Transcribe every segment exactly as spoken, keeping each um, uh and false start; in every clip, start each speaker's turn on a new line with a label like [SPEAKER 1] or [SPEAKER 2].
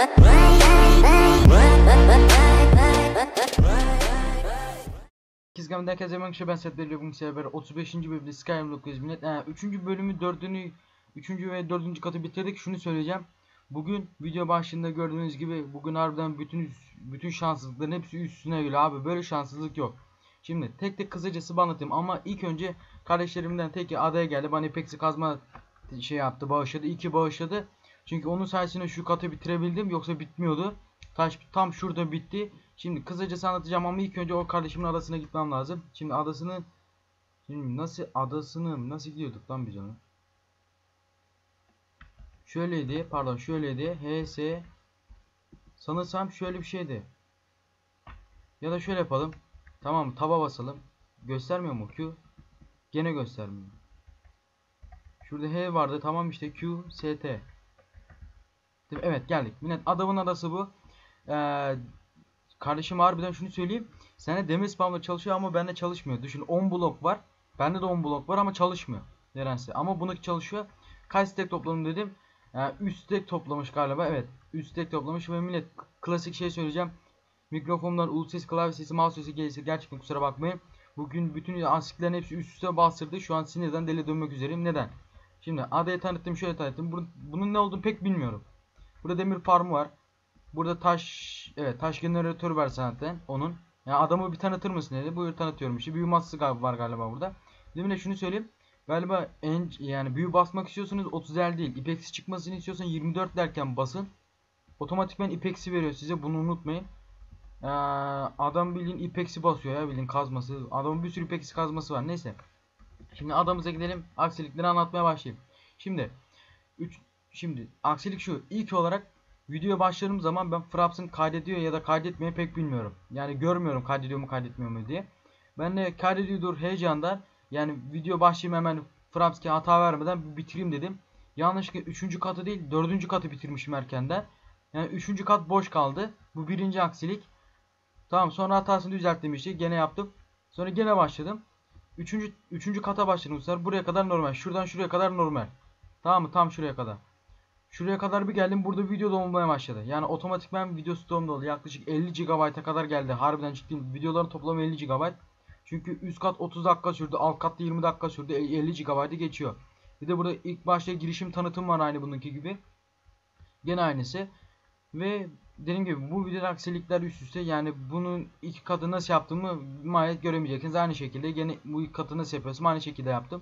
[SPEAKER 1] Kizgam'da herkese merhaba, ben Seth Belli. Bugün sizlerle otuz beşinci bölümde Skyrim dokuz millet. Yani üçüncü bölümü dördüncü üçüncü ve dördüncü katı bitirdik. Şunu söyleyeceğim. Bugün video başında gördüğünüz gibi bugün harbiden bütün bütün şanssızlıkların hepsi üstüne geliyor abi. Böyle şanssızlık yok. Şimdi tek tek kısacası anlatayım ama ilk önce kardeşlerimden teki adaya geldi. Bana ipeksi kazma şey yaptı, bağışladı. İki bağışladı. Çünkü onun sayesinde şu katı bitirebildim, yoksa bitmiyordu. Taş tam şurada bitti. Şimdi kısacası anlatacağım ama ilk önce o kardeşimin adasına gitmem lazım. Şimdi adasını Şimdi nasıl adasını nasıl gidiyorduk lan biz onu? Şöyleydi, pardon şöyleydi. H S sanırsam şöyle bir şeydi. Ya da şöyle yapalım. Tamam, taba basalım. Göstermiyor mu Q? Gene göstermiyor. Şurada H vardı. Tamam işte Q S T. Evet, geldik. Millet, adamın adası bu. Eee Kardeşim harbiden şunu söyleyeyim. Sene demir spamla çalışıyor ama bende çalışmıyor. Düşün, on blok var. Bende de on blok var ama çalışmıyor. Nedense. Ama bununki çalışıyor. Kaç stack topladım dedim. Yani üç stack toplamış galiba. Evet. üç stack toplamış ve millet, klasik şey söyleyeceğim. Mikrofondan ult ses, klavye sesi, mouse sesi gelirse gerçekten kusura bakmayın. Bugün bütün ansiklerin hepsi üst üste bastırdı. Şu an sinirden deli dönmek üzereyim. Neden? Şimdi adayı tanıttım, şöyle tanıttım. Bunun ne olduğunu pek bilmiyorum. Burada demir farmı var. Burada taş, evet, taş jeneratörü var zaten onun. Yani adamı bir tanıtır mısın dedi. Buyur, tanıtıyorum işte. Büyü masası var galiba burada. Demin de şunu söyleyeyim. Galiba en, yani büyü basmak istiyorsanız otuz el değil. İpeksi çıkmasını istiyorsan yirmi dört derken basın. Otomatikman ipeksi veriyor size, bunu unutmayın. Ee, adam bildiğin ipeksi basıyor ya, bildiğin kazması. Adamın bir sürü ipeksi kazması var. Neyse. Şimdi adamıza gidelim. Aksilikleri anlatmaya başlayayım. Şimdi üç şimdi aksilik şu. İlk olarak videoya başladığım zaman ben Fraps'ın kaydediyor ya da kaydetmeyi pek bilmiyorum. Yani görmüyorum kaydediyor mu kaydetmiyor mu diye. Ben de kaydediyordur heyecandan, yani video başlayayım hemen Fraps'e hata vermeden bitireyim dedim. Yanlışlıkla üçüncü katı değil dördüncü katı bitirmişim erkenden. Yani üçüncü kat boş kaldı. Bu birinci aksilik. Tamam, sonra hatasını düzelttim işte, gene yaptım. Sonra gene başladım. Üçüncü, üçüncü kata başladım bu sefer. Buraya kadar normal. Şuradan şuraya kadar normal. Tamam mı? Tam şuraya kadar. Şuraya kadar bir geldim, burada video dolmaya başladı. Yani otomatikman video stoğum doldu. Yaklaşık elli gigabayta kadar geldi. Harbiden ciddiyim. Videoların toplamı elli gigabayt. Çünkü üst kat otuz dakika sürdü. Alt katta yirmi dakika sürdü. elli gigabaytı geçiyor. Bir de burada ilk başta girişim tanıtım var, aynı bununki gibi. Gene aynısı. Ve dediğim gibi bu videoda aksilikler üst üste. Yani bunun iki katı nasıl yaptığımı maalesef göremeyeceksiniz. Aynı şekilde gene bu iki katı nasıl yapıyorsam aynı şekilde yaptım.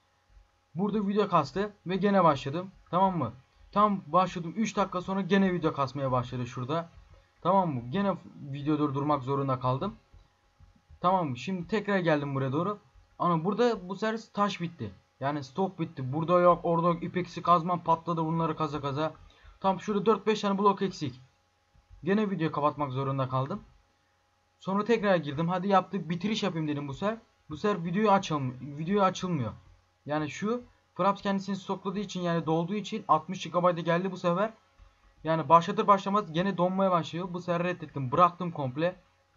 [SPEAKER 1] Burada video kastı ve gene başladım. Tamam mı? Tam başladım, üç dakika sonra gene video kasmaya başladı şurada. Tamam mı? Gene video durdurmak zorunda kaldım. Tamam mı? Şimdi tekrar geldim buraya doğru. Ama burada bu sefer taş bitti. Yani stop bitti. Burada yok, orada yok. İpeksi kazmam patladı, bunları kaza kaza. Tam şurada dört beş tane blok eksik. Gene videoyu kapatmak zorunda kaldım. Sonra tekrar girdim. Hadi yaptık, bitiriş yapayım dedim bu sefer. Bu sefer videoyu açılmıyor. Video açılmıyor. Yani şu Fraps kendisini stokladığı için, yani dolduğu için altmış gigabayta geldi bu sefer. Yani başlatır başlamaz gene donmaya başlıyor. Bu sefer reddettim, bıraktım komple.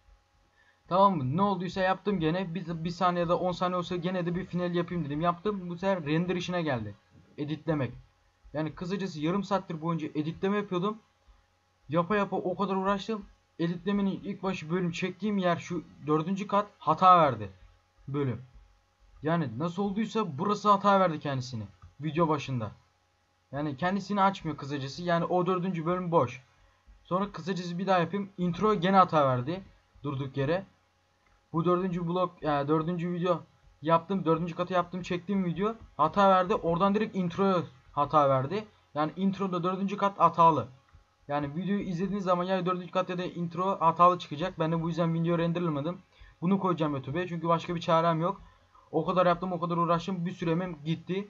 [SPEAKER 1] Tamam mı? Ne olduysa yaptım gene. Bir, bir saniyede on saniye olsa gene de bir final yapayım dedim. Yaptım. Bu sefer render işine geldi. Editlemek. Yani kısacası yarım saattir boyunca editleme yapıyordum. Yapa yapa o kadar uğraştım. Editlemenin ilk başı bölüm çektiğim yer şu dördüncü kat hata verdi. Bölüm. Yani nasıl olduysa burası hata verdi kendisini. Video başında. Yani kendisini açmıyor kısacası. Yani o dördüncü bölüm boş. Sonra kısacası bir daha yapayım. Intro gene hata verdi. Durduk yere. Bu dördüncü blok, yani dördüncü video yaptım. Dördüncü katı yaptım. Çektiğim video hata verdi. Oradan direkt introya hata verdi. Yani introda dördüncü kat hatalı. Yani videoyu izlediğiniz zaman ya dördüncü kat ya da intro hatalı çıkacak. Ben de bu yüzden video renderlamadım. Bunu koyacağım YouTube'ya. Çünkü başka bir çarem yok. O kadar yaptım, o kadar uğraştım. Bir süremem gitti.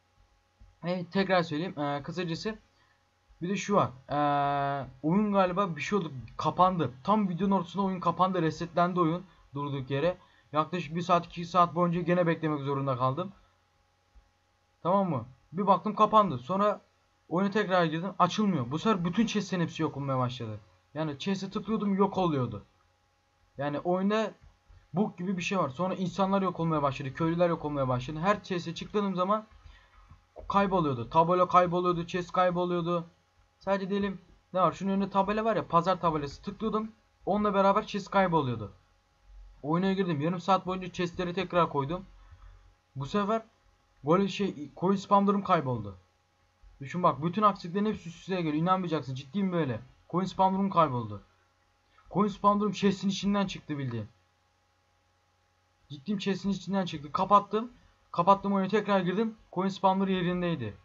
[SPEAKER 1] Evet, tekrar söyleyeyim. Ee, kısacası bir de şu var. Ee, oyun galiba bir şey oldu. Kapandı. Tam videonun ortasında oyun kapandı. Resetlendi oyun. Durduk yere. Yaklaşık bir saat iki saat boyunca gene beklemek zorunda kaldım. Tamam mı? Bir baktım kapandı. Sonra oyuna tekrar girdim. Açılmıyor. Bu sefer bütün chest'lerin hepsi yok olmaya başladı. Yani chest'e tıklıyordum, yok oluyordu. Yani oyunda bug gibi bir şey var. Sonra insanlar yok olmaya başladı. Köylüler yok olmaya başladı. Her chest'e çıktığım zaman kayboluyordu. Tablo kayboluyordu. Chest kayboluyordu. Sadece diyelim Ne var? Şunun önünde tabela var ya, pazar tabelası, tıklıyordum. Onunla beraber chest kayboluyordu. Oyuna girdim. Yarım saat boyunca chestleri tekrar koydum. Bu sefer böyle şey coin spamlarım kayboldu. Düşün bak, bütün aksiliklerin hepsi üst üste geliyor. İnanmayacaksın, ciddiyim böyle. Coin spamlarım kayboldu. Coin spamlarım chest'in içinden çıktı bildiğin. Ciddiyim, chest'in içinden çıktı. Kapattım. Kapattım oyunu, tekrar girdim. Coin spamları yerindeydi.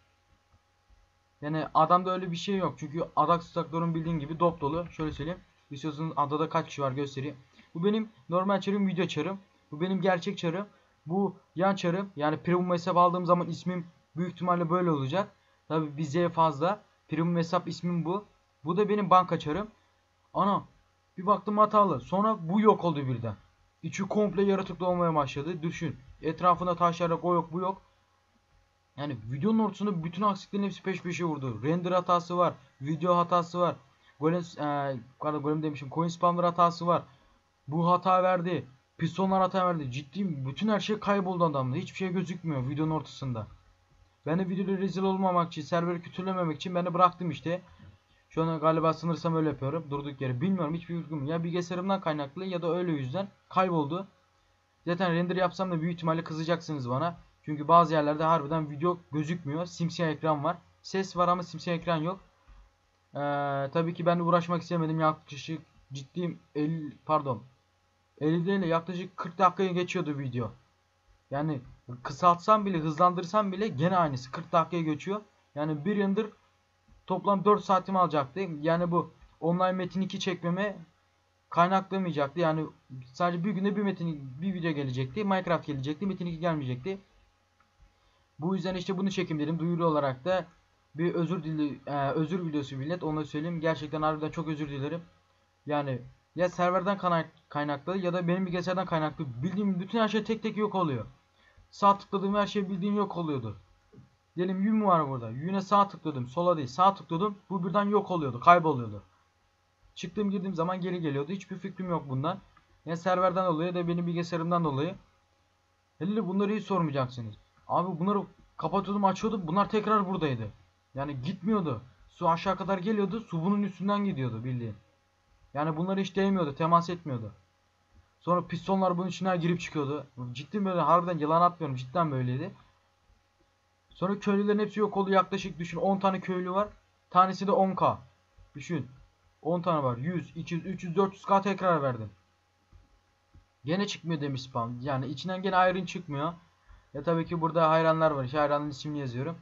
[SPEAKER 1] Yani adamda öyle bir şey yok. Çünkü adak staklarım bildiğin gibi dop dolu. Şöyle söyleyeyim. İstiyorsanız adada kaç kişi var göstereyim. Bu benim normal çarım, video çarım. Bu benim gerçek çarım. Bu yan çarım. Yani premium hesap aldığım zaman ismim büyük ihtimalle böyle olacak. Tabi bizeye fazla. Premium hesap ismim bu. Bu da benim banka çarım. Ana bir baktım hatalı. Sonra bu yok oldu birden. İçi komple yaratıklı olmaya başladı. Düşün. Etrafında taşlar yok, o yok, bu yok. Yani videonun ortasında bütün aksiliklerin hepsi peş peşe vurdu. Render hatası var. Video hatası var. Golem, e, pardon golem demişim. Coin spammer hatası var. Bu hata verdi. Pistonlar hata verdi. Ciddiyim. Bütün her şey kayboldu adamda. Hiçbir şey gözükmüyor videonun ortasında. Ben de videoda rezil olmamak için, serveri kötülememek için ben de bıraktım işte. Şu an galiba sanırsam öyle yapıyorum. Durduk yere. Bilmiyorum, hiçbir fikrim yok. Ya bilgisayarımdan kaynaklı ya da öyle yüzden kayboldu. Zaten render yapsam da büyük ihtimalle kızacaksınız bana. Çünkü bazı yerlerde harbiden video gözükmüyor. Simsiyah ekran var. Ses var ama simsiyah ekran yok. Ee, tabii ki ben de uğraşmak istemedim. Yaklaşık ciddiyim elli pardon elli değil, yaklaşık kırk dakikaya geçiyordu video. Yani kısaltsam bile, hızlandırsam bile gene aynısı. kırk dakikaya geçiyor. Yani bir yıldır toplam dört saatimi alacaktı. Yani bu online metin iki çekmeme kaynaklamayacaktı. Yani sadece bir günde bir metin, bir video gelecekti. Minecraft gelecekti. Metin iki gelmeyecekti. Bu yüzden işte bunu çekeyim dedim. Duyuru olarak da bir özür dili, e, özür videosu millet. Onu söyleyeyim. Gerçekten harbiden çok özür dilerim. Yani ya serverden kaynaklı ya da benim bilgisayardan kaynaklı. Bildiğim bütün her şey tek tek yok oluyor. Sağ tıkladığım her şey bildiğin yok oluyordu. Diyelim yün mü var burada? Yüne sağ tıkladım. Sola değil. Sağ tıkladım. Bu birden yok oluyordu. Kayboluyordu. Çıktığım girdiğim zaman geri geliyordu. Hiçbir fikrim yok bundan. Yani serverden dolayı ya da benim bilgisayarımdan dolayı. Hele bunları hiç sormayacaksınız. Abi bunları kapatıyordum, açıyordum. Bunlar tekrar buradaydı. Yani gitmiyordu. Su aşağı kadar geliyordu. Su bunun üstünden gidiyordu bildiğin. Yani bunları hiç değmiyordu. Temas etmiyordu. Sonra pistonlar bunun içinden girip çıkıyordu. Ciddi böyle, harbiden yalan atmıyorum. Cidden böyleydi. Sonra köylülerin hepsi yok oldu. Yaklaşık düşün on tane köylü var. Tanesi de on K. Düşün. on tane var. yüz, iki yüz, üç yüz, dört yüz K tekrar verdim. Gene çıkmıyor demiş spam. Yani içinden gene iron çıkmıyor. Ya tabii ki burada hayranlar var. İşte hayranın ismini yazıyorum.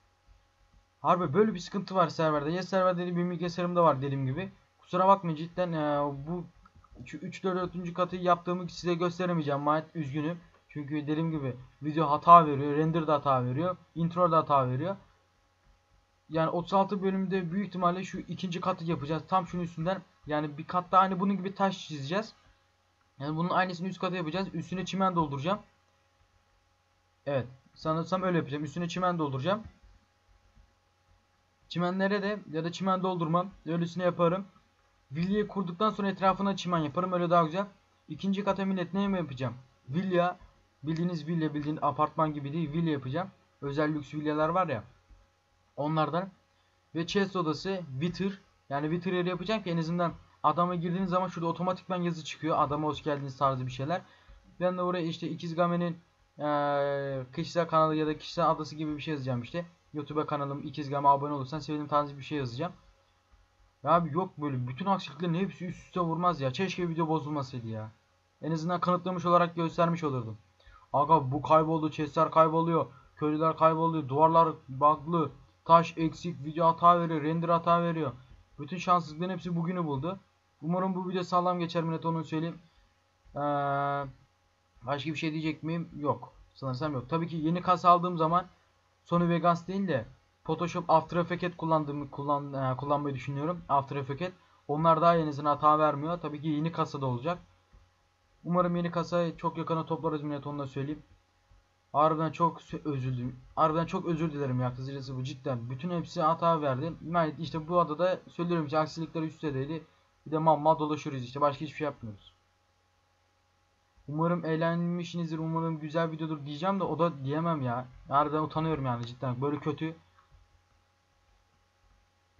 [SPEAKER 1] Harbi böyle bir sıkıntı var serverde. Ya serverde de benim bilgisayarımda var dediğim gibi. Kusura bakmayın cidden e, bu üç dört. katı yaptığımı size gösteremeyeceğim. Maalesef üzgünüm. Çünkü dediğim gibi video hata veriyor. Render da hata veriyor. Intro da hata veriyor. Yani otuz altı bölümde büyük ihtimalle şu ikinci katı yapacağız. Tam şunun üstünden. Yani bir katta aynı bunun gibi taş çizeceğiz. Yani bunun aynısını üst kata yapacağız. Üstüne çimen dolduracağım. Evet. Sanırsam öyle yapacağım. Üstüne çimen dolduracağım. Çimenlere de ya da çimen doldurmam. Öylesine yaparım. Villayı kurduktan sonra etrafına çimen yaparım. Öyle daha güzel. İkinci kata millet ne mi yapacağım? Villa. Bildiğiniz villa, bildiğin apartman gibi değil. Villa yapacağım. Özel lüks villalar var ya. Onlardan. Ve chest odası. Wither. Yani Wither yeri yapacağım ki en azından adama girdiğiniz zaman şurada otomatikman yazı çıkıyor. Adama hoş geldiniz tarzı bir şeyler. Ben de oraya işte İkizgame'nin ee, kişisel kanalı ya da kişisel adası gibi bir şey yazacağım işte. YouTube kanalım İkizgame, abone olursan sevdiğim tarzı bir şey yazacağım. Ya abi yok böyle bütün aksiliklerin hepsi üst üste vurmaz ya. Keşke video bozulmasaydı ya. En azından kanıtlamış olarak göstermiş olurdum. Aga bu kayboldu, chestler kayboluyor, köylüler kayboluyor, duvarlar bug'lı, taş eksik, video hata veriyor, render hata veriyor. Bütün şanssızlıkların hepsi bugünü buldu. Umarım bu video sağlam geçer millet, onu söyleyeyim. Ee, başka bir şey diyecek miyim? Yok. Sanırsam yok. Tabii ki yeni kasa aldığım zaman Sony Vegas değil de Photoshop, After Effects kullandığımı kullan, e, kullanmayı düşünüyorum. After Effects. Onlar daha yenisine hata vermiyor. Tabii ki yeni kasada olacak. Umarım yeni kasayı çok yakına toplarız millet, onu da söyleyeyim. Harbiden çok özür Harbiden çok özür dilerim ya, kısacası bu cidden. Bütün hepsi hata verdi. Yani işte bu adada söylüyorum ki aksilikler üst düzeydi. Bir de mal mal dolaşıyoruz işte. Başka hiçbir şey yapmıyoruz. Umarım eğlenmişsinizdir. Umarım güzel videodur diyeceğim de o da diyemem ya. Harbiden utanıyorum yani cidden. Böyle kötü.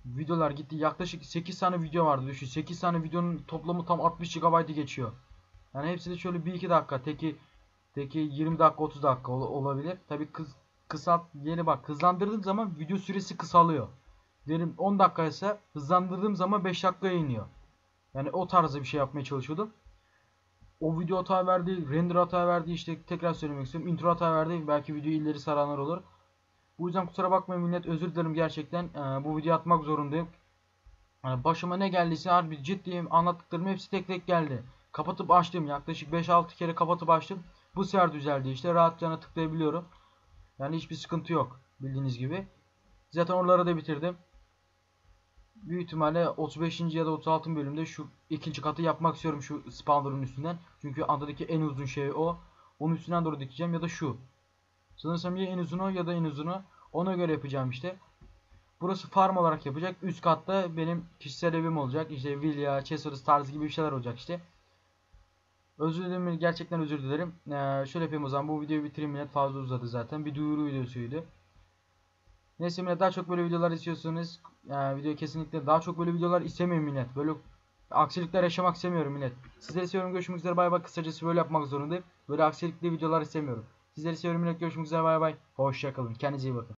[SPEAKER 1] videolar gitti. Yaklaşık sekiz tane video vardı düşün. sekiz tane videonun toplamı tam altmış gigabaytı geçiyor. Yani hepsi de şöyle bir iki dakika. Teki teki yirmi dakika otuz dakika ol olabilir. Tabi kıs kısalt yeni bak hızlandırdığım zaman video süresi kısalıyor. Diyelim on dakika ise hızlandırdığım zaman beş dakikaya iniyor. Yani o tarzda bir şey yapmaya çalışıyordum. O video hata verdi, render hata verdi, işte tekrar söylemek istiyorum. Intro hata verdi. Belki videoyu ileri saranlar olur. Bu yüzden kusura bakmayın millet, özür dilerim gerçekten. Ee, bu videoyu atmak zorundayım. Yani başıma ne geldiyse harbi ciddiyim, anlattıklarım hepsi tek tek geldi. Kapatıp açtım, yaklaşık beş altı kere kapatıp açtım. Bu sefer düzeldi işte, rahatça tıklayabiliyorum. Yani hiçbir sıkıntı yok bildiğiniz gibi. Zaten oraları da bitirdim. Büyük ihtimalle otuz beşinci ya da otuz altıncı bölümde şu ikinci katı yapmak istiyorum şu spawner'ın üstünden. Çünkü adadaki en uzun şey o. Onun üstünden doğru dikeceğim ya da şu. Sanırsam ya en uzunu ya da en uzunu. Ona göre yapacağım işte. Burası farm olarak yapacak. Üst katta benim kişisel evim olacak. İşte villa, Chessers tarzı gibi bir şeyler olacak işte. Özür dilerim, gerçekten özür dilerim. Ee, şöyle yapayım o zaman, bu videoyu bitireyim, millet fazla uzadı zaten. Bir duyuru videosuydu. Neyse millet, daha çok böyle videolar istiyorsanız e, video kesinlikle daha çok böyle videolar istemiyorum millet. Böyle aksilikler yaşamak istemiyorum millet. Sizleri seviyorum, görüşmek üzere, bay bay. Kısacası böyle yapmak zorundayım. Böyle aksilikli videolar istemiyorum. Sizleri seviyorum millet, görüşmek üzere, bay bay. Hoşçakalın, kendinize iyi bakın.